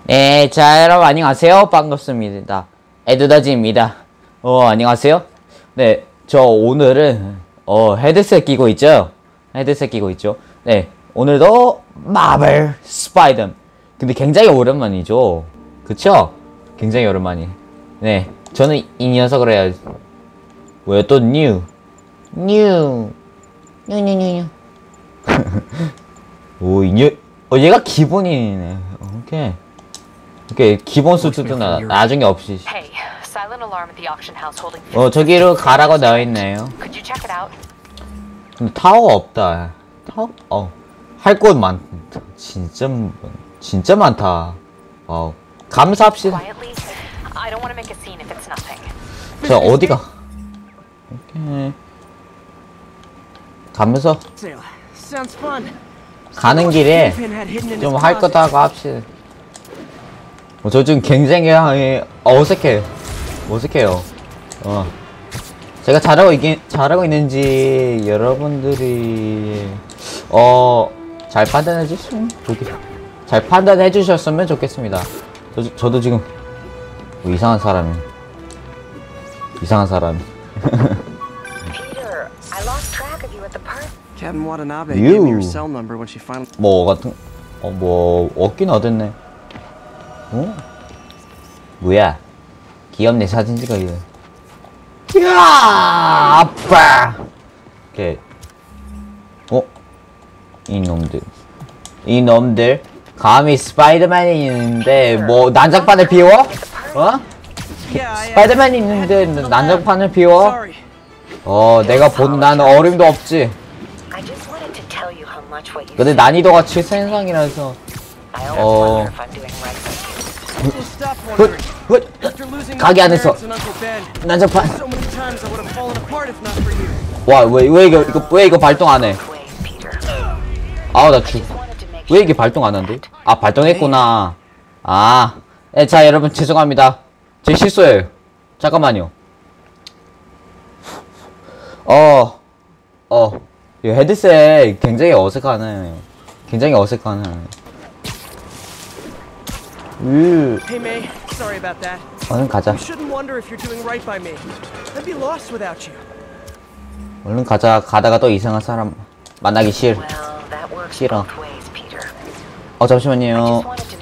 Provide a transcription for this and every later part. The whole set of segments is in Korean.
네, 자, 여러분 안녕하세요. 반갑습니다. 에드더지입니다. 안녕하세요. 네, 저 오늘은 헤드셋 끼고 있죠? 헤드셋 끼고 있죠? 네, 오늘도 마블 스파이더. 근데 굉장히 오랜만이죠? 그쵸? 굉장히 오랜만이. 네, 저는 이 녀석을 해야지. 왜 또 뉴? 오, 얘가 기본이네. 오케이. 오케이, 기본 수트도 나중에 없이. 저기로 가라고 나와있네요. 근데 타워가 없다. 타워? 할 곳 많다. 진짜 많다. 감사합시다. 자, 어디가? 오케이. 가면서 가는 길에 좀 할 것도 하고 합시다. 저 지금 굉장히 어색해요. 제가 잘하고 있는지 여러분들이 잘 판단해 주셨으면 좋겠습니다. 저도 지금 이상한 사람이. 뭐 같은 뭐 얻긴 얻었네. 뭐야? 귀엽네. 사진 찍어 이거. 야, 아빠. 오케이. 이놈들 감히 스파이더맨이 있는데 뭐 난장판을 비워? 스파이더맨이 있는데 난장판을 비워? 내가 본 나는 어림도 없지. 근데 난이도가 7세상이라서 가게 안에서 난장판. 와, 왜 이거 발동 안 해? 왜 이게 발동 안 한대? 발동했구나. 네, 자, 여러분 죄송합니다. 제 실수예요. 잠깐만요. 이 헤드셋 굉장히 어색하네. Hey May, sorry about that. 얼른 가자. You shouldn't wonder if you're doing right by me. I'd be lost without you. 얼른 가자. 가다가 또 이상한 사람 만나기 싫어. 잠시만요.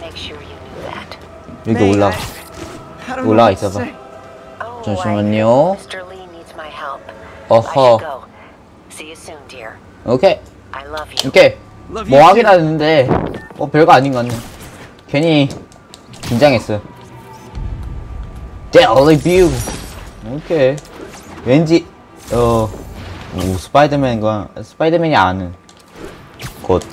여기 올라가 있어봐. 잠시만요. 어허. 오케이. 뭐 하긴 하는데 별거 아닌 것 같네. 괜히 긴장했어. 델리뷰. 오케이. 왠지 스파이더맨이 아는 곳.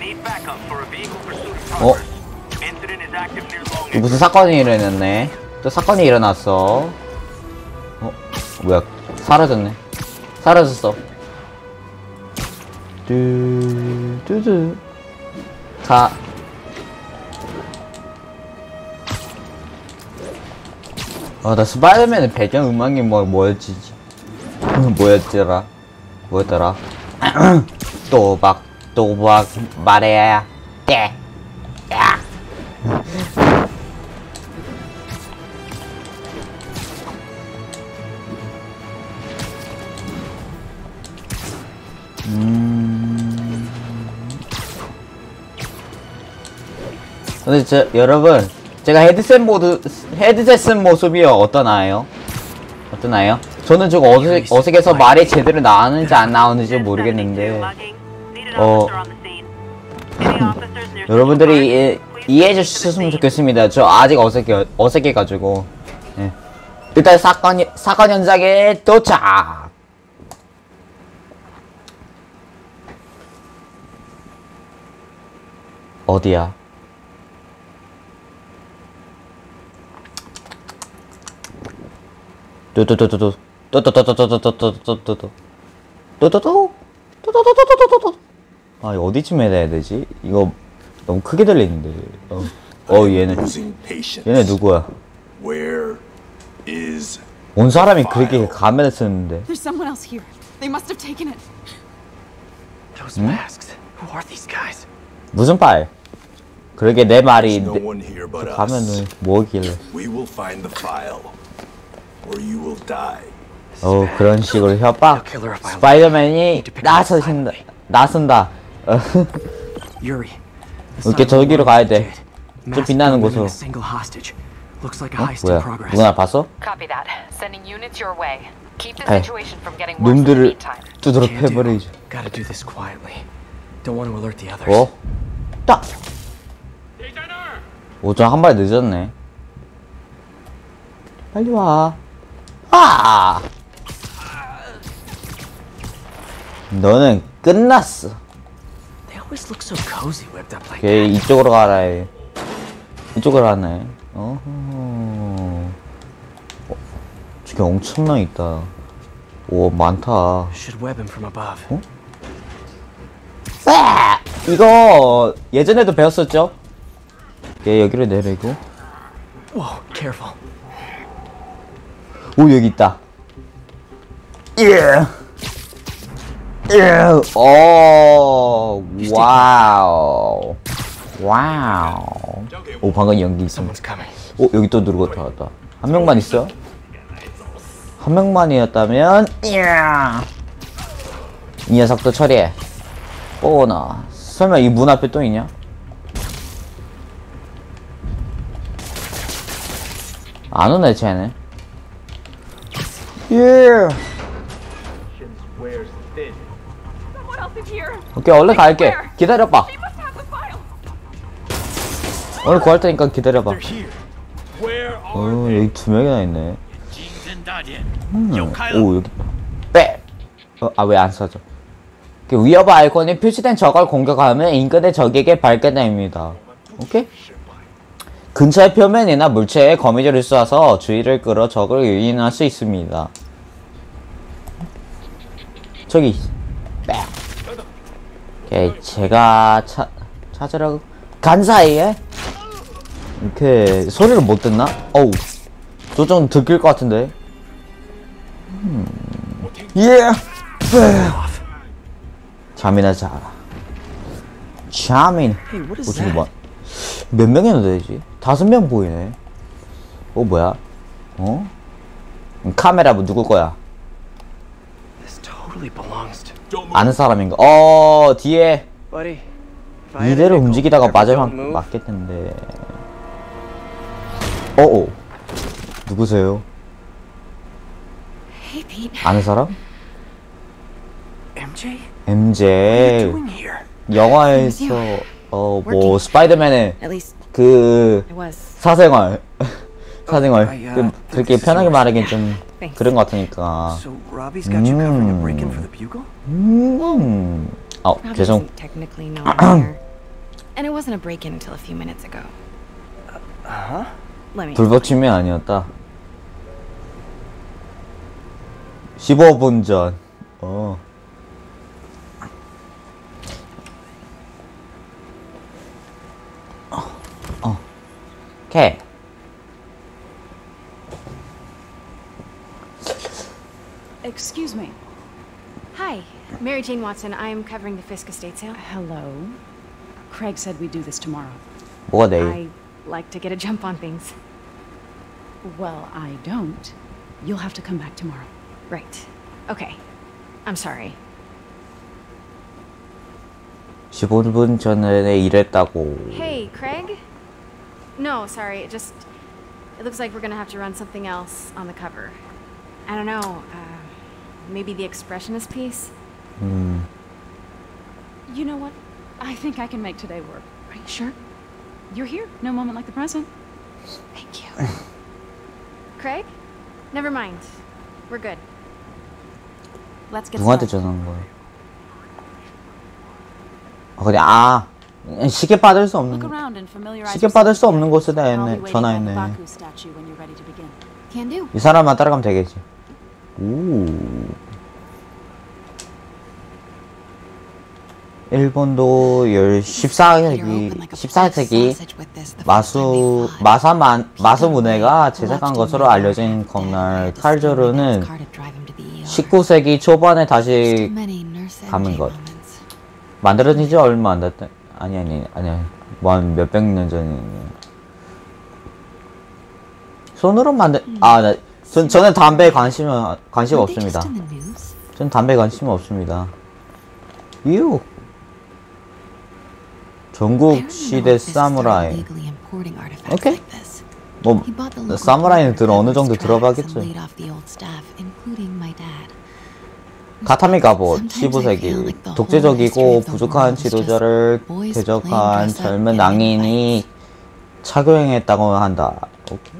무슨 사건이 일어났네. 또 사건이 일어났어. 뭐야? 사라졌어. 뚜두두. 나 스파이더맨의 배경 음악이 뭐였더라? 또박 말해야 돼. 야. 근데 여러분, 제가 헤드셋 쓴 모습이 어떠나요? 저는 좀 어색해서 말이 제대로 나오는지 안 나오는지 모르겠는데, 여러분들이 이해해 주셨으면 좋겠습니다. 저 아직 어색해가지고. 네. 일단 사건 현장에 도착! 어디야? 어디쯤 해야 되지? 이거 너무 크게 들리는데. 얘네 누구야? 온 사람이 그렇게 가면을 쓰는데. 무슨 파일? 그러게 내 말이 There's no one here but us. 가면은 뭐길래. We will find the file, or you will die. 그런 식으로 협박. 스파이더맨이 나선다. Yuri. 이렇게 저기로 가야 돼. 저 빛나는 곳으로. Single hostage. Looks like a heist 뭐야? in progress. 누구나 봤어? Copy that. Sending units your way. Keep the Hey. situation from getting worse in the 놈들을 meantime. 두드러 Can't do. 패버리죠. Gotta do this quietly. Don't want to alert the others. 딱! 저 한 발 늦었네. 빨리 와. 너는 끝났어. They always look so cozy whipped up like 걔 that. 이쪽으로 가라 해. 이쪽으로 가네. 저게 엄청나 있다. 오, 많다. Should web him from above. 이거 예전에도 배웠었죠? 얘 여기로 내리고. Whoa, careful. 오, 여기 있다. 와우. 오, 방금 연기 있음. Someone's coming. 오, 여기 또 누르고 나왔다. 한 명만 있어? 한 명만이었다면, 이 녀석도 처리해. 오나. 설마 이 문 앞에 또 있냐? 안 오네, 쟤네. Someone else is here. 오케이, 얼른 갈게. 기다려봐. They must have the file. 오늘 구할 테니까 기다려봐. Here. Where are 여기 두 명이나 있네. 金针大殿 오, 여기. 빼! 왜 안 써져? 위협 아이콘이 표시된 적을 공격하면 인근의 적에게 발견됩니다. 오케이? 근처의 표면이나 물체에 거미줄을 쏴서 주의를 끌어 적을 유인할 수 있습니다. 저기. 빼! 오케이, 제가 찾으러 간 사이에 이렇게 소리를 못 듣나? 어우, 저 좀 들킬 것 같은데. 잠이나 자라. 잠인. Hey, what is 저기 that? 뭐, 몇 명이나 되지? 5명 보이네. 뭐야? 카메라 뭐 누구 거야? This totally belongs to. Don't move. 아는 사람인가? 뒤에 Buddy. if I had a 이대로 nickel, 움직이다가 ever 맞으면 don't move? 맞겠는데. 누구세요? Hey, Pete. 아는 사람? MJ? What are you MJ. doing here? 영화에서 뭐 스파이더맨의 At least 그 it was. 사생활 사생활 I, 그렇게 this 편하게 is 말하긴 yours. 좀 Thanks. 그런 것 같으니까. So Robbie's got you covering a break-in for the Bugle? Robbie 죄송. isn't technically known here. And it wasn't a break-in until a few minutes ago. Uh-huh. Let me. 불법침입이 아니었다. 15분 전. 오케이. Excuse me. Hi, Mary Jane Watson. I'm covering the Fisk estate sale. Hello. Craig said we'd do this tomorrow. 뭐가 내일? I like to get a jump on things. Well, I don't. You'll have to come back tomorrow. Right. Okay. I'm sorry. 15분 전에 일했다고. Hey, Craig? No, sorry. It looks like we're gonna have to run something else on the cover. I don't know. Maybe the expressionist piece? You know what? I think I can make today work. Are you sure? You're here. No moment like the present. Thank you. Craig? Never mind. We're good. Let's get 누구한테 started. 전화한 거야? 근데 시계 받을 수 없는 Look around and familiarize 시계 받을 수 yourself 없는 곳에 다 I'll be 했네. waiting by the 전화했네. Baku statue when you're ready to begin. Can do. 이 사람만 따라가면 되겠지. 오. 일본도 14세기 마사무네가 제작한 것으로 알려진 건날 칼조르는 19세기 초반에 다시 감은 것. 만들어진 지 얼마 안 됐다. 아니. 뭐 한 몇백 년 전이네. 손으로 만든 저는 담배에 관심 없습니다. 전 담배에 관심 없습니다. 이유. 전국 시대 사무라이. 오케이. 뭐 사무라이는 어느 정도 들어봤겠죠. 가타미 갑옷 15세기 독재적이고 부족한 지도자를 대적한 젊은 낭인이 착용했다고 한다. 오케이.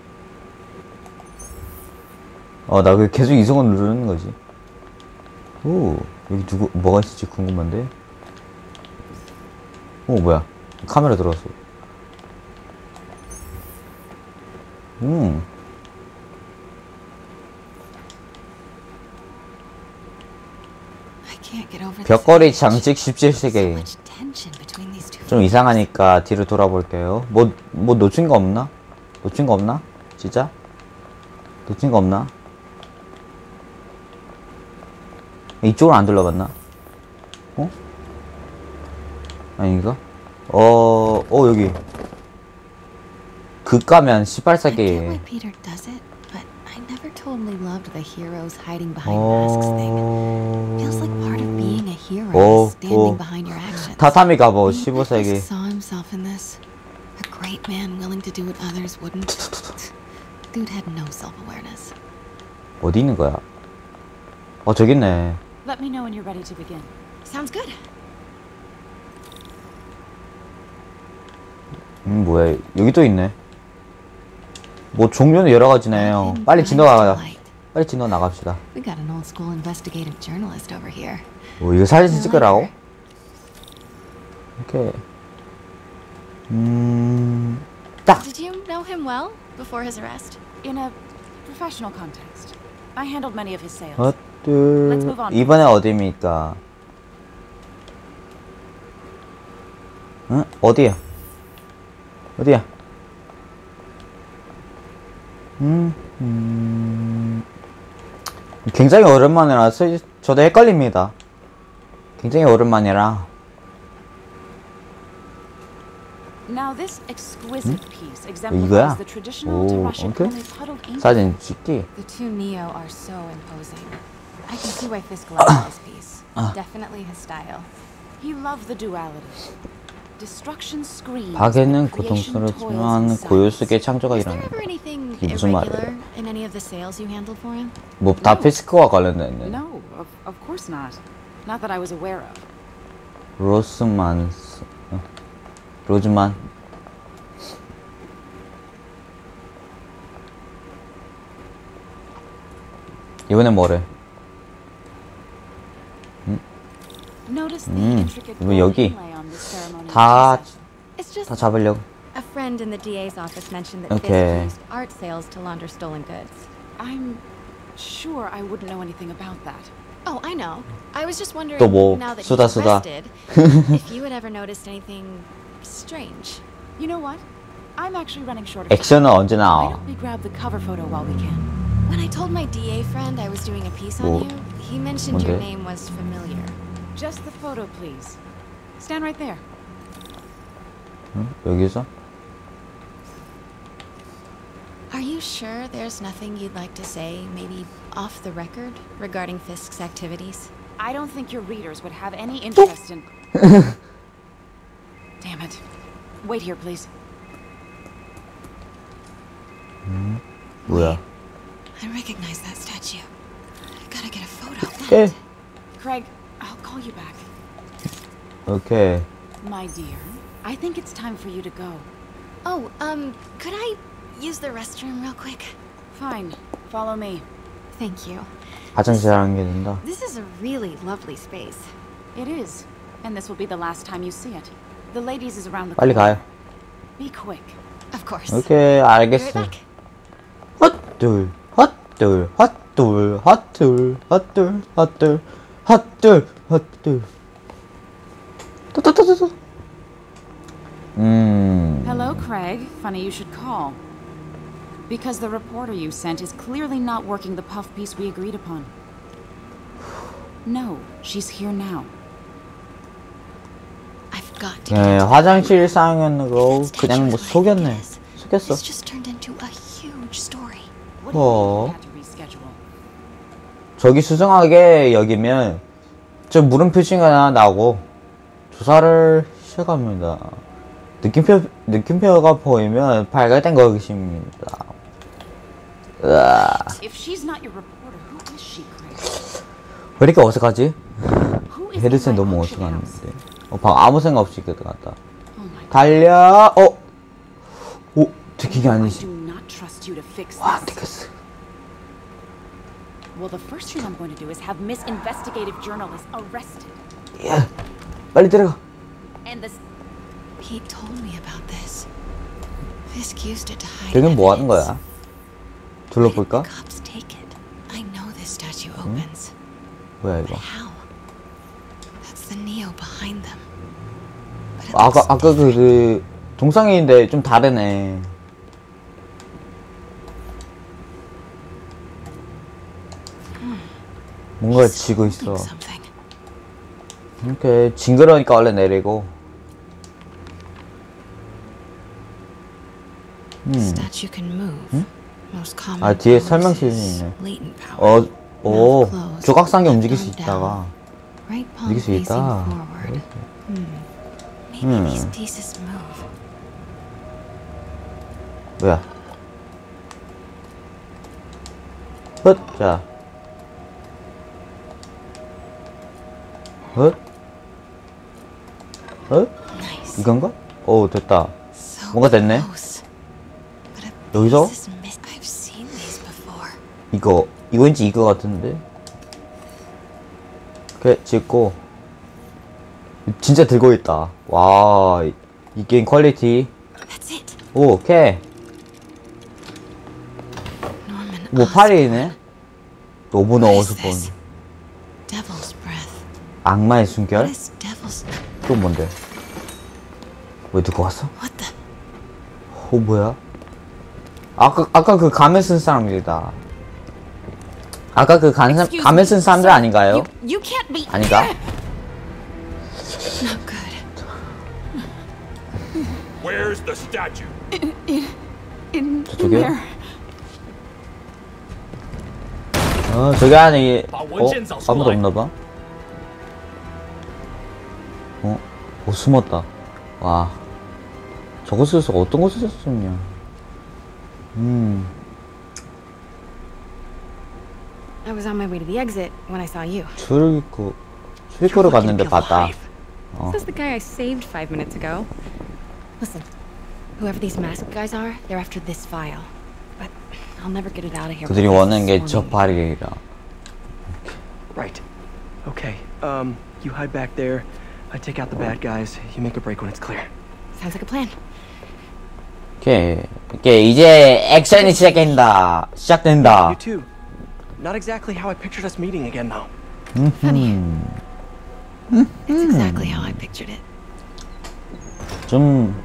나 왜 계속 이성을 누르는 거지? 오, 여기 뭐가 있을지 궁금한데? 오, 뭐야. 카메라 들어왔어. 벽걸이 장식 17세기. 좀 이상하니까 뒤로 돌아볼게요. 뭐 놓친 거 없나? 놓친 거 없나? 진짜? 놓친 거 없나? 이쪽으로 안 둘러봤나? 아닌가? 여기. 극가면 18세기. 타타미 갑옷 15세기. 어디 있는 거야? 저기 있네. Let me know when you're ready to begin. Sounds good. 뭐야? 여기 또 있네. 뭐 종류는 여러 가지네요. 빨리 지나가 나갑시다. We got an old school investigative journalist over here. 이거 사진 찍으라고? 오케이. 딱. Did you know him well before his arrest? In a professional context, I handled many of his sales. 이번에 어디입니까? 응? 어디야? 굉장히 오랜만이라 저도 헷갈립니다. 굉장히 오랜만이라. Now this exquisite piece 이거야? exemplifies the traditional Russian 오케이. only puddled ink. 사진 찍기. The two Neo are so imposing. I can see why Fisk liked this piece. Definitely his style. He loved the duality. Destruction screams. 파괴는 고통스럽지만 고요 속의 창조가 Was there 일어나. ever anything 이게 무슨 말이야? irregular in any of the sales you handled for him? 뭐 다 피스크와 관련됐네. No, of course not. Not that I was aware of. 로즈만. 이번엔 뭐래? Notice the intricate 뭐 여기 inlay on this ceremony. 다 It's just 잡으려고. a friend in the DA's office mentioned that Okay. Fisk used art sales to launder stolen goods. I'm sure I wouldn't know anything about that. Oh, I know. I was just wondering 또 뭐, now that 수다, he's 수다. arrested, if you had ever noticed anything strange. You know what? I'm actually running short of time. 액션은 언제 Why 나와? don't we grab the cover photo while we can? When I told my DA friend I was doing a piece on 뭐, you, he mentioned your 뭔데? name was familiar. Just the photo, please. Stand right there. 여기서? Are you sure there's nothing you'd like to say, maybe off the record, regarding Fisk's activities? I don't think your readers would have any interest in... Damn it. Wait here, please. 뭐야? I recognize that statue. I gotta get a photo. 오케이. Craig, I'll call you back. 오케이. My dear, I think it's time for you to go. Oh, could I use the restroom real quick? Fine. Follow me. Thank you. 화장실 하는 게 된다. This is a really lovely space. It is. And this will be the last time you see it. The ladies is around the 빨리 corner. 가요. Be quick. Of course. 오케이, Be right 알겠어. back. 헛둘, 헛둘, 헛둘, 헛둘, 헛둘, 헛둘, 헛둘, 헛둘. 또또또또. Hello, Craig. Funny you should call. Because the reporter you sent is clearly not working the puff piece we agreed upon. No, she's here now. I've got to 예, get 화장실 상황은 거 그냥 뭐 속였네. 속였어. It's just turned into a huge story. What do you mean you had to reschedule? 저기 수상하게 여기면 저 물음표가 나오고 조사를 시작합니다. 느낌표가 보이면 발각된 것입니다. 으아. If she's not your reporter, who is she, Craig? 왜 이렇게 어색하지? Who is 헤드셋 in my 너무 auction house? 어색한데. 방 아무 생각 없이 갔다. Oh my God. 달려. 오, 들키기 I 아니지. do not trust you to fix 와, this. 들켰어. Well, the first thing I'm going to do is have Miss Investigative Journalist arrested. 야, 빨리 들어가. And this Pete told me about this. Fisk used it to hide 여긴 뭐 하는 evidence. 거야? Why did 둘러볼까? the cops take it? I know this statue opens. 뭐야 But 이거? how? That's the Neo behind them. But it looks 아까 그 동상인데 좀 다르네. 뭔가 지고 있어. something. 이렇게 징그러니까 원래 내리고. Statue can move. Most common 아, 뒤에 poses, 설명실이 있네. latent power. 오, 조각상에 움직일 수 있다가. Right palm 움직일 수 facing 있다. forward. Maybe these pieces move. 뭐야? 헛, 자. 헛? 헛? Nice. 이건가? 오, 됐다. So 뭔가 됐네. close. But a 여기서? piece is I've seen these before. 이거인지 이거 같은데? 그래, 짓고. 진짜 들고 있다. 와, 이 게임 퀄리티. That's it. 오, 오케이. Norman 뭐, Osborn. 팔이네? 노브너 What is 어스본. this? Devil's breath. 악마의 숨결? What is devil's? 또 뭔데? 왜 누구 왔어? What the? 뭐야? 아까 그 가면 쓴 사람들이다. 아까 그 Excuse 가면 me, 쓴 사람들 sir. 아닌가요? You can't be. 아닌가? Not good. Where's the statue? In 저쪽이요? there. 저기 안에 아무도 없나봐. 숨었다. 와, 저곳에서 어떤 곳에서 숨냐? I was on my way to the exit when I saw you. 출입구를 갔는데 봤다. This is the guy I saved 5 minutes ago. Listen, whoever these masked guys are, they're after this file. But I'll never get it out of here. 그들이 without 원하는 게 저 swarming. 발이라. Right. Okay. You hide back there. I take out the bad guys. You make a break when it's clear. Sounds like a plan. 오케이, 이제 액션이 시작된다. You too. Not exactly how I pictured us meeting again, though. Funny. It's exactly how I pictured it. 좀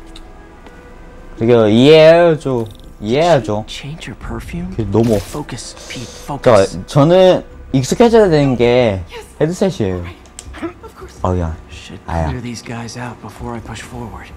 되게 이해해줘. Change your perfume? 너무 Focus, Pete. 자, Focus. 저는 익숙해져야 되는 게 헤드셋이에요. 야, Should 아야. clear these guys out before I push forward.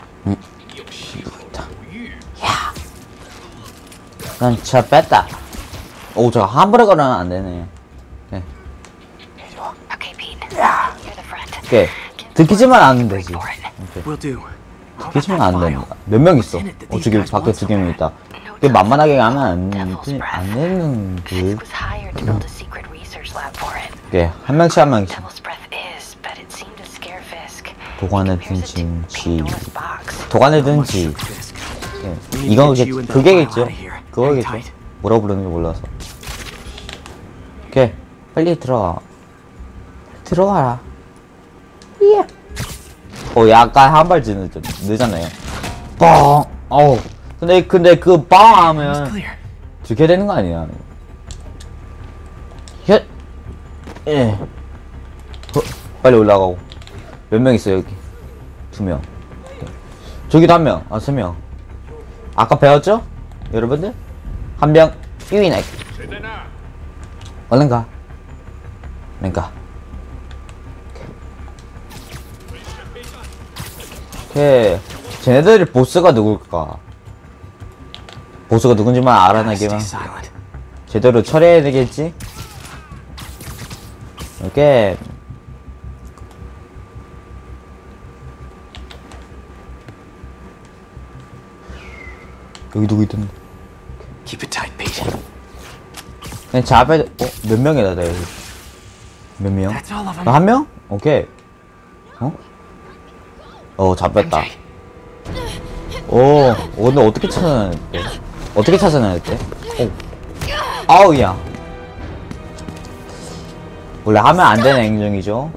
난 진짜 뺐다. 저 함부로 걸으면 안 되네. 네. Okay, Pete. You're the front. 오케이. 들키지만 않으면 되지. 오케이. Will do. 들키지만 안 됩니다. 몇 명 있어? 저기 밖에 2명 있다. 그 만만하게 가면 안 되는 그. Fisk was hired to build a secret research lab for it. 오케이. 한 명씩 한 명씩. Devil's breath is, but it seemed to scare Fisk. 도관에 He compares it to 든 지. Pandora's box. 도관에 든 지. Fisk. 예. 이거 그게겠죠? 그거겠죠? 뭐라고 부르는지 몰라서. 오케이. 빨리 들어와. 들어와라. 예. 약간 한 발 늦었네요. 뻥. 근데 그 뻥 It's 하면 clear. 죽게 되는 거 아니야? 예. 빨리 올라가고. 몇 명 있어 여기? 2명. 저기도 1명. 3명. 아까 배웠죠? 여러분들? 한 명 유인해. 얼른 가. 오케이. 쟤네들이 보스가 누굴까? 보스가 누군지만 알아내기만 Stay silent. 제대로 처리해야 되겠지? 오케이. 여기 누구 있던데? Keep it tight, Pete. 그냥 잡아야 돼. 몇 명이다, 나 여기. 몇 명? That's all of them. 한 명? 오케이. 잡혔다. 근데 어떻게 찾아내야 돼? 어떻게 찾아내야 돼? 아우야. 원래 하면 안 되는 행정이죠.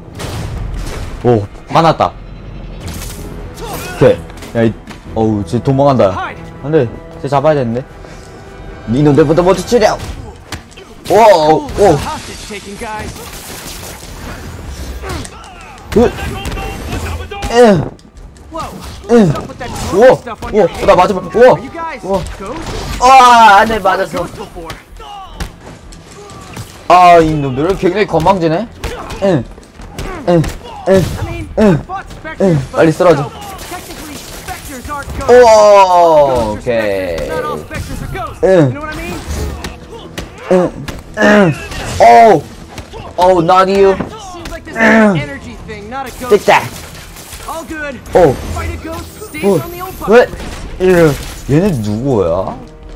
화났다. 오케이. 야, 쟤 도망간다. 안 돼. 쟤 잡아야 되는데. 니놈들부터 모두 치려! Hostage taking, guys. What's up with that drone stuff on your head? 나 맞으면, Are you guys ghosts? 안돼, 맞았어. Ghosts before. 이놈들은 굉장히 건방지네. I mean, I fought specters, but 빨리 쓰러져. technically specters aren't ghosts. Ghosts are 오케이. specters, not all specters are ghosts. You know what I mean? Not you. Seems like this is an energy thing, not a ghost. Take that. All good. Oh. Fight a ghost stays on the old bucket 왜? list. 얘네 누구야?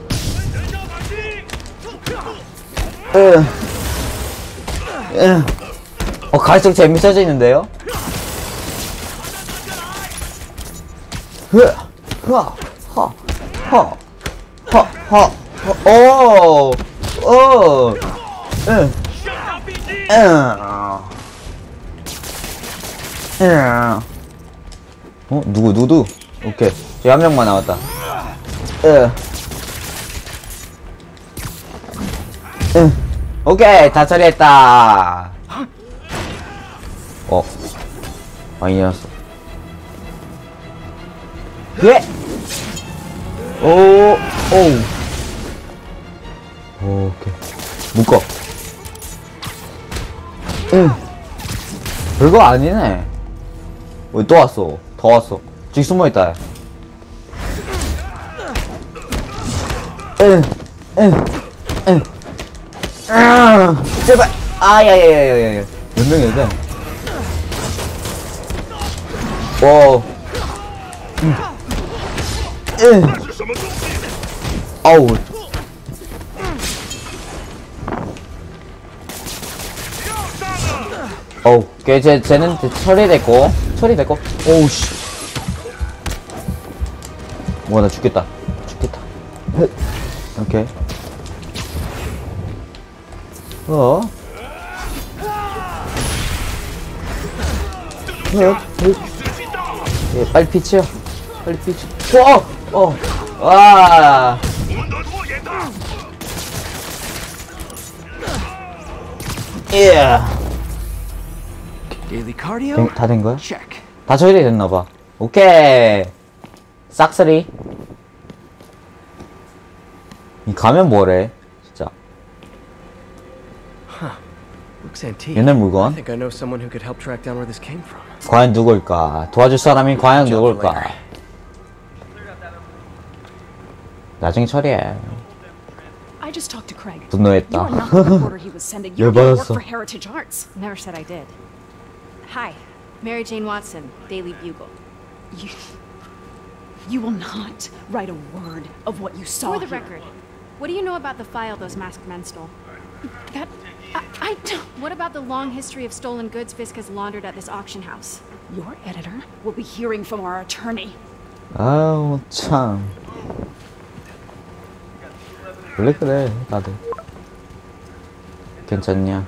갈수록 재밌어지는데요? 누구? 오케이. 저 한 명만 남았다. 오케이. 다 처리했다. 많이 일어났어. 예! 오케이. 묶어. 별거 아니네. 또 왔어. 더 왔어. 저기 숨어있다. 제발. 야야야야야. 몇 명이야, 돼? 아우. 쟤는 처리됐고. 오우씨. 나 죽겠다. 오케이. 빨리 피치요. 와. Daily cardio? 다 된 거야? Check. 다 처리됐나봐. 오케이. 싹쓸이. 이 가면 뭐래? 진짜. Looks antique. 옛날 I 물건. think I know someone who could help track down where this came from. 과연 누굴까? 도와줄 사람이 과연 누굴까? 나중에 처리해. I just talked to Craig. 분노했다. You're not the reporter he was sending. You're gonna work 열받았어. for Heritage Arts. Never said I did. Hi, Mary Jane Watson, Daily Bugle. You will not write a word of what you saw For the here. record, what do you know about the file those masked men stole? That I don't. What about the long history of stolen goods Fisk has laundered at this auction house? Your editor will be hearing from our attorney. 아우 참. 원래 그래 다들. 괜찮냐?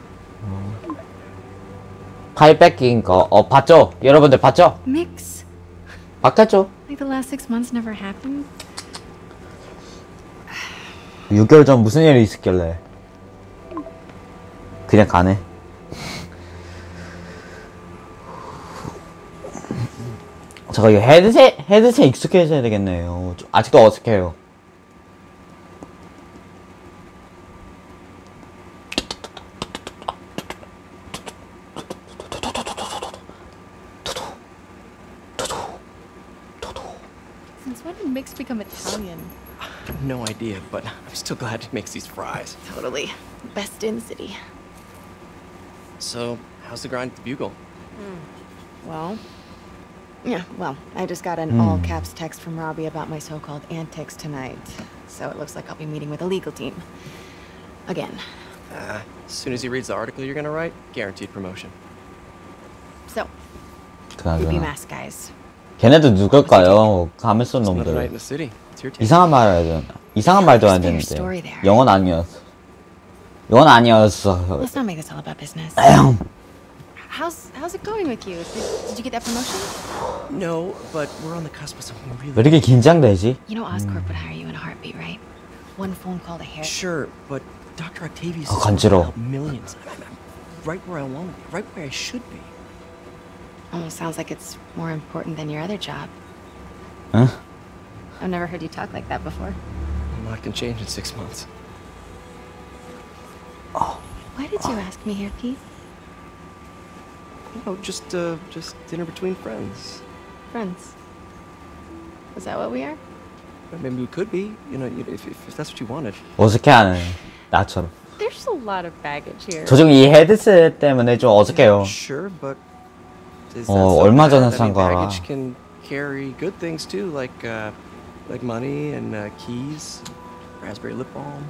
파일 뺏긴 거 봤죠? 여러분들 봤죠? Mix? 바뀌었죠? Like the last 6 months never happened? 6개월 전 무슨 일이 있었길래 그냥 가네. 잠깐 이거 헤드셋 익숙해져야 되겠네요. 아직도 어색해요. Since when did Mix become Italian? No idea, but I'm still glad he makes these fries. Totally. Best in the city. So, how's the grind at the Bugle? Well, yeah, well, I just got an all caps text from Robbie about my so-called antics tonight. So it looks like I'll be meeting with a legal team. Again. As soon as he reads the article you're gonna write, guaranteed promotion. So, you'd be 그나저나 masked guys. 걔네들 누굴까요? 가면서 It's another night 놈들 in the city. It's your take. 이상한 말 해야 되나? 이상한 말도 안 되는데 영어는 아니었어. 영어는 아니었어. Let's not make this all about business. How's it going with you? Did you get that promotion? No, but we're on the cusp of something 왜 really... 이렇게 긴장되지? You know Oscorp would hire you in a heartbeat, right? One phone call to hair. Sure, but Dr. Octavius 아, is 간지러워. help millions. I'm right where I want to be, right where I should be. Almost sounds like it's more important than your other job. 응? I've never heard you talk like that before. A lot can change in 6 months. Why did you ask me here, Pete? Oh, just dinner between friends. Friends. Is that what we are? Maybe we could be, you know, if that's what you wanted. 어색해하는 나처럼. There's a lot of baggage here. 조종 이 헤드셋 때문에 좀 어색해요. Sure, but is that 얼마 so 전에 bad? 산 거라. Baggage can carry good things too, like money and keys, raspberry lip balm.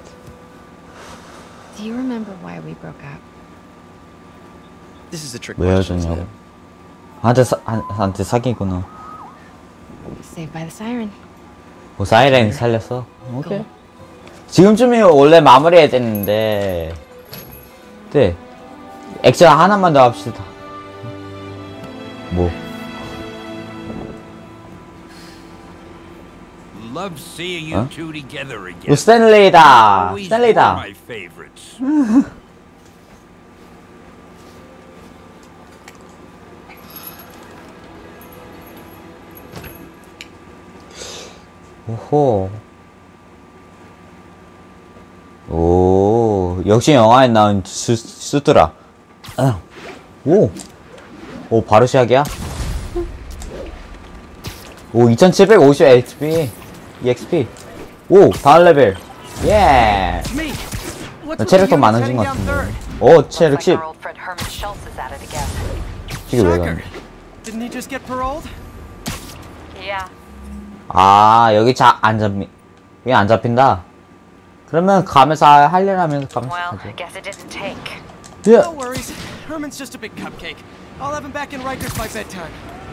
Do you remember why we broke up? This is a trick 왜 question. isn't 헤어졌냐고. it? 한테 사귀구나. Saved by the siren. 뭐 사이렌 살렸어? 오케이. 지금쯤이 원래 마무리해야 되는데. 네. 액션 하나만 더 합시다. 뭐? Love seeing you two together again. 스탠리다. Always 스탠리다. were my favorites. 오호. 오, 역시 영화에 나온 수트라. 오. 오, 바로 시작이야? 오, 2750 XP. EXP. 오, 다음 레벨. 예. 나 체력 더 많아진 것 같은데. 오, 체력 10. 이게 왜 가는 Didn't he just get paroled? 아, 여기 안 잡히, 여기 안 잡힌다. 그러면 가면서 하려면 가면서 가죠. 예. No worries. Herman's just a big cupcake. I'll have him back in Rikers by bedtime.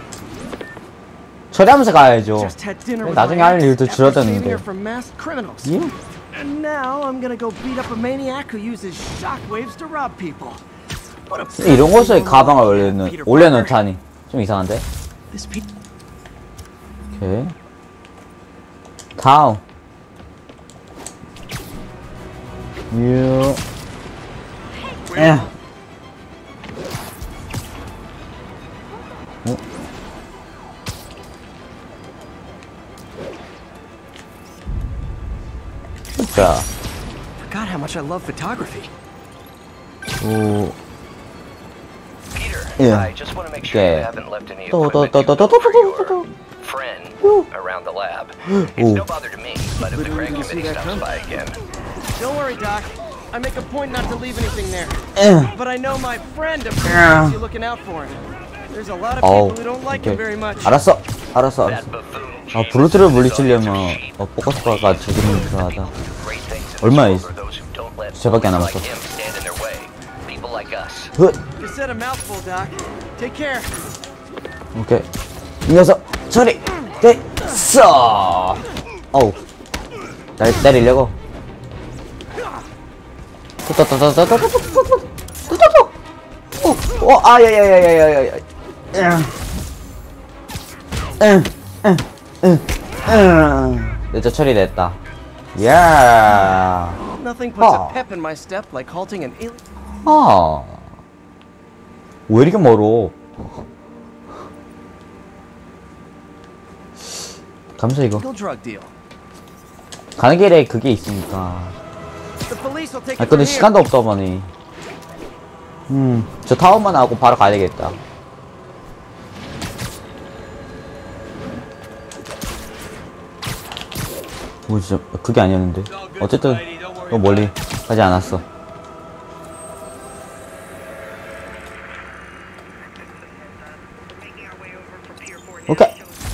처리하면서 가야죠. Just had dinner with 나중에 my 할 일도 ex after saving 줄어드는데. her from masked criminals. 예? And now I'm gonna go beat up a maniac who uses shockwaves to rob people. What a 이런 곳에 가방을 Peter 올려놓다니 좀 이상한데? This Pete. 오케이. 다음. 유. 에. 자. Forgot how much I love photography. 오. Peter, Yeah. I just want to make sure you Okay. haven't left any 또, 또, equipment 또, 또, 또, useful for 또, 또, your friend around the lab. It's Ooh. no bother to me, but if the Greg committee stops by again, Don't worry, Doc. I make a point not to leave anything there. 에. But I know my friend appreciates you looking out for him. There's a lot of people who don't like him very much. 알았어. 알았어. that buffoon 아, James 브루트를 is 물리치려면 on your sheep. 포커스바가 저기는 들어가다. Great things in 얼마야, store for those who don't let 쟤밖에 안 bullies 남았어. like him stand in their way. People like us. You said a mouthful, Doc. Take care. 오케이. 이 녀석 처리 됐어. 어우. 날 때리려고. 아야야야야야야. 이제 처리됐다. 야. Nothing puts Oh. a pep in my step like halting an alien. 아. 왜 이렇게 멀어? 감사 이거. drug deal. 가는 길에 그게 있으니까. The police will take 아 it from 근데 here. 시간도 없다 보니. 저 타워만 하고 바로 가야 되겠다. 오, 진짜 그게 아니었는데. 어쨌든 너무 멀리 가지 않았어. 오케이.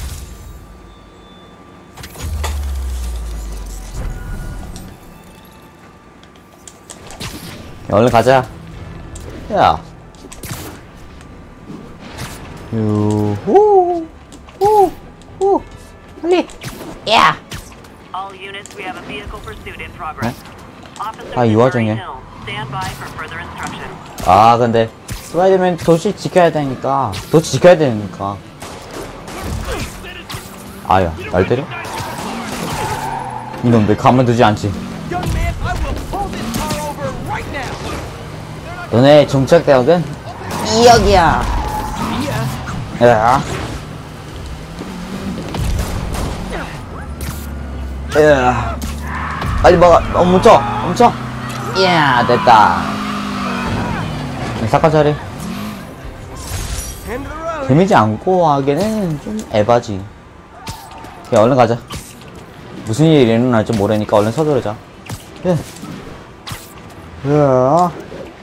야, 얼른 가자. 야. 유후. 후. 빨리. 야. All units, we have a vehicle pursuit in progress. Officer 아, 이 와중에. Hill, stand by for further instruction. 아, 근데 스파이더맨 도시 지켜야 되니까. 도시 지켜야 되니까. 아야, 날 때려? 이놈들 가만두지 않지. 너네 종착 대역은 여기야. 야. 야. 빨리 먹어. 멈춰. 야, 됐다. 사과 자리. 데미지 않고 하기에는 좀 에바지. 야, 얼른 가자. 무슨 일이 일어날지 모르니까 얼른 서두르자. 예. 야.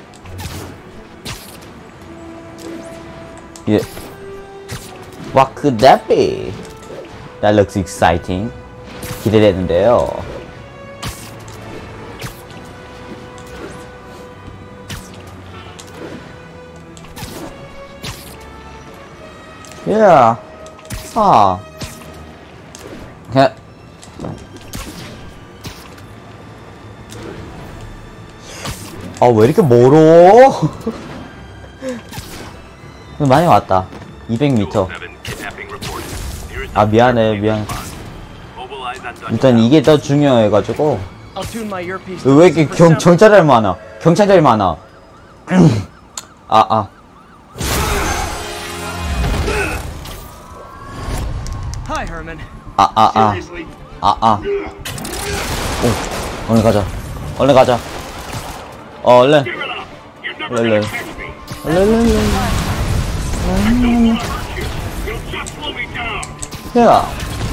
예. What could that be? That looks exciting. 기대되는데요. Yeah. 아. 그냥. 아, 왜 이렇게 멀어? 많이 왔다. 200m. 아, 미안해. 일단 이게 더 중요해가지고. 왜 이렇게 경찰들 많아? 경찰들 많아. Hi, Herman. 오, 얼른 가자. 얼른. 야.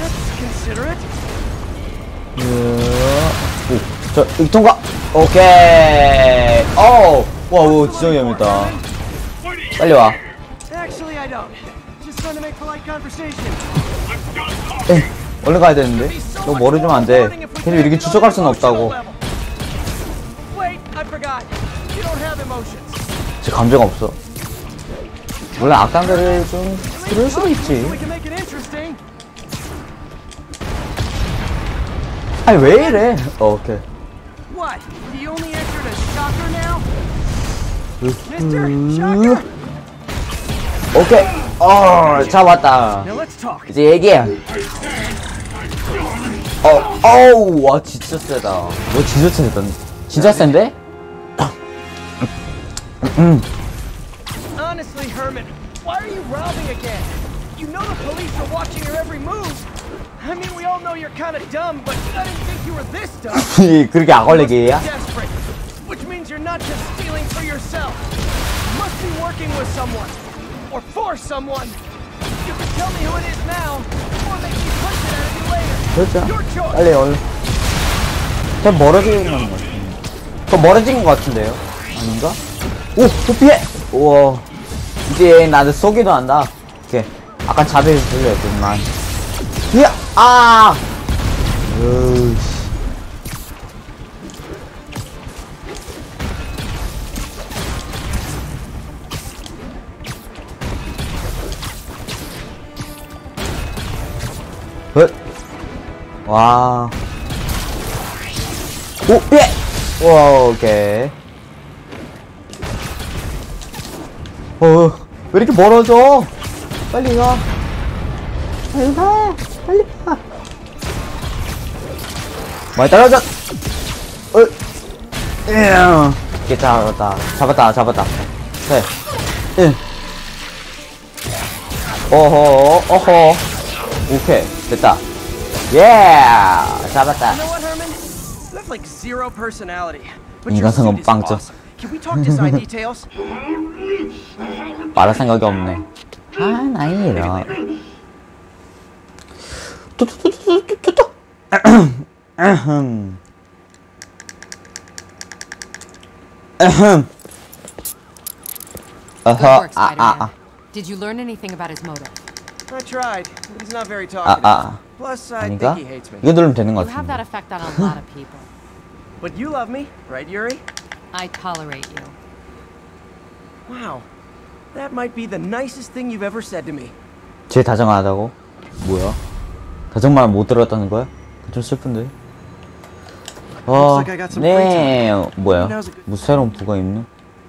오, 저, 여기 통과! 오케이! 와, 진짜 위험했다. 빨리 와. Actually, I don't. Just trying to make polite conversation. 얼른 가야 되는데? 너 멀어지면 안 돼. 계속 이렇게 추적할 수는 없다고. Wait, I forgot. You don't have emotions. 제 감정 없어. 물론 악당들을 좀 들을 수도 있지. We can make it interesting. 아니, 왜 이래? 오케이. What? Do you only answer to Shocker now? Mr. Shocker? 오케이. 잡았다. Now let's talk. 이제 얘기해. 어우, 와, 진짜 세다. 와, 진짜 세다. 진짜 센데? Honestly, Herman, why are you robbing again? You know the police are watching your every move. I mean, we all know you're kind of dumb, but I didn't think you were this dumb. 그렇게 악걸리기야? Desperate, which means you're not just stealing for yourself. You must be working with someone, or for someone. You can tell me who it is now, or they keep pushing at you later. 그렇죠. Your choice. 빨리 얼른. 더 멀어지는 것 같은데. 더 멀어진 것 같은데요? 아닌가? 오! 피해! 우와. 이제 나도 쏘기도 한다. 오케이. 아까 자백이 들렸구만. 이야! 아! 으이씨. 와. 오, 피해! 와, 오케이. 왜 이렇게 멀어져? 빨리 가. 빨리 가. 많이 떨어져. 이렇게 잡았다. 네. 어허. 오케이, 됐다. 잡았다. You know what, Herman? You have like zero personality. But your 인간성은 suit is 빵점. awesome. Can we talk design details? 말할 생각이 없네. 나이라. Good work, Spider-Man. Did you learn anything about his motive? I tried, but he's not very talkative. Plus, I 아닌가? think he hates me. 이거 누르면 되는 것 You have that 같은데. effect on a lot of people. But you love me, right, Yuri? I tolerate you. Wow. That might be the nicest thing you've ever said to me. 쟤 다정하다고? 뭐야? 다정말 못 들었다는 거야? 좀 슬픈데. 네, 뭐야? 무슨 새로운 부가 있네?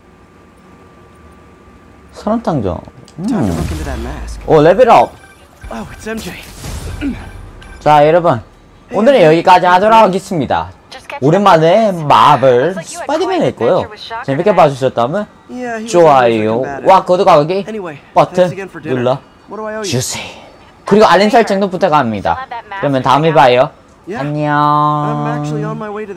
산업탕정. Time to look into that mask. 오, 레벨업! Oh, it's MJ. 자, 여러분. 오늘은 여기까지 하도록 하겠습니다. 오랜만에 마블 스파이더맨을 했고요. 재밌게 봐주셨다면 좋아요와 구독하기 버튼 눌러주세요. 그리고 알림 설정도 부탁합니다. 그러면 다음에 봐요. 안녕.